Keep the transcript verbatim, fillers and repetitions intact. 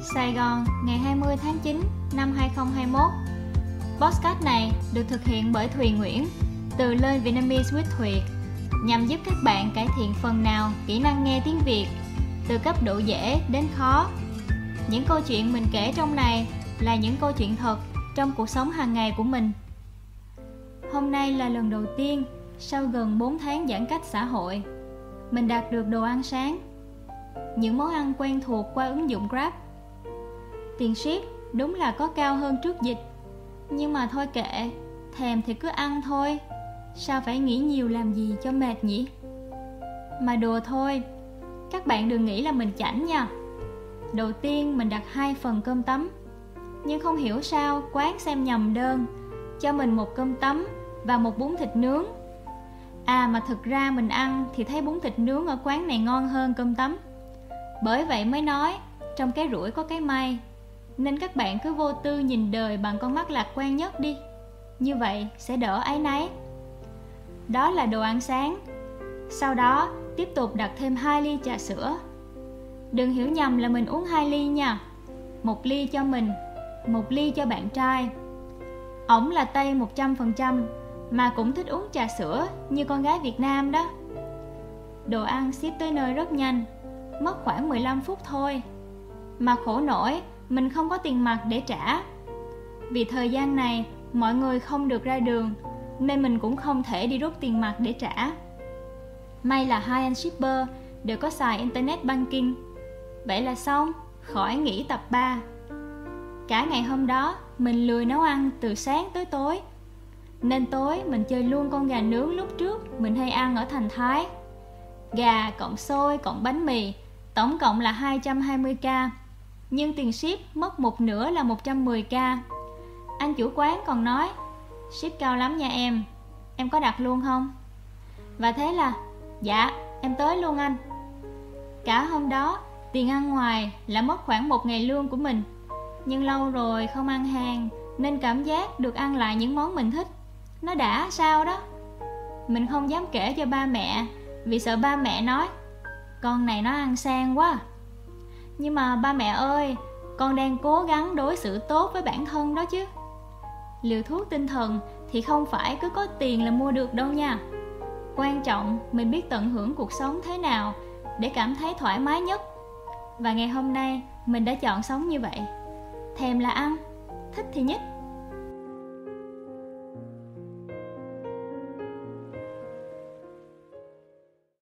Sài Gòn, ngày hai mươi tháng chín năm hai không hai mốt. Podcast này được thực hiện bởi Thùy Nguyễn từ Learn Vietnamese with Thùy, nhằm giúp các bạn cải thiện phần nào kỹ năng nghe tiếng Việt từ cấp độ dễ đến khó. Những câu chuyện mình kể trong này là những câu chuyện thật trong cuộc sống hàng ngày của mình. Hôm nay là lần đầu tiên sau gần bốn tháng giãn cách xã hội, mình đạt được đồ ăn sáng, những món ăn quen thuộc qua ứng dụng Grab. Tiền ship đúng là có cao hơn trước dịch, nhưng mà thôi kệ, thèm thì cứ ăn thôi, sao phải nghĩ nhiều làm gì cho mệt nhỉ? Mà đùa thôi, các bạn đừng nghĩ là mình chảnh nha. Đầu tiên mình đặt hai phần cơm tấm, nhưng không hiểu sao quán xem nhầm đơn, cho mình một cơm tấm và một bún thịt nướng. À mà thực ra mình ăn thì thấy bún thịt nướng ở quán này ngon hơn cơm tấm. Bởi vậy mới nói trong cái rủi có cái may, nên các bạn cứ vô tư nhìn đời bằng con mắt lạc quan nhất đi, như vậy sẽ đỡ áy náy. Đó là đồ ăn sáng. Sau đó tiếp tục đặt thêm hai ly trà sữa. Đừng hiểu nhầm là mình uống hai ly nha. Một ly cho mình, một ly cho bạn trai. Ổng là Tây một trăm phần trăm, mà cũng thích uống trà sữa như con gái Việt Nam đó. Đồ ăn ship tới nơi rất nhanh, mất khoảng mười lăm phút thôi. Mà khổ nổi, mình không có tiền mặt để trả. Vì thời gian này mọi người không được ra đường, nên mình cũng không thể đi rút tiền mặt để trả. May là hai anh shipper đều có xài internet banking. Vậy là xong, khỏi nghỉ tập ba. Cả ngày hôm đó mình lười nấu ăn từ sáng tới tối, nên tối mình chơi luôn con gà nướng lúc trước mình hay ăn ở Thành Thái. Gà cộng xôi cộng bánh mì, tổng cộng là hai trăm hai mươi k, nhưng tiền ship mất một nửa là một trăm mười k. Anh chủ quán còn nói, ship cao lắm nha em, em có đặt luôn không? Và thế là, dạ, em tới luôn anh. Cả hôm đó, tiền ăn ngoài là mất khoảng một ngày lương của mình. Nhưng lâu rồi không ăn hàng, nên cảm giác được ăn lại những món mình thích, nó đã sao đó. Mình không dám kể cho ba mẹ, vì sợ ba mẹ nói, con này nó ăn sang quá. Nhưng mà ba mẹ ơi, con đang cố gắng đối xử tốt với bản thân đó chứ. Liều thuốc tinh thần thì không phải cứ có tiền là mua được đâu nha. Quan trọng mình biết tận hưởng cuộc sống thế nào để cảm thấy thoải mái nhất. Và ngày hôm nay mình đã chọn sống như vậy. Thèm là ăn, thích thì nhích.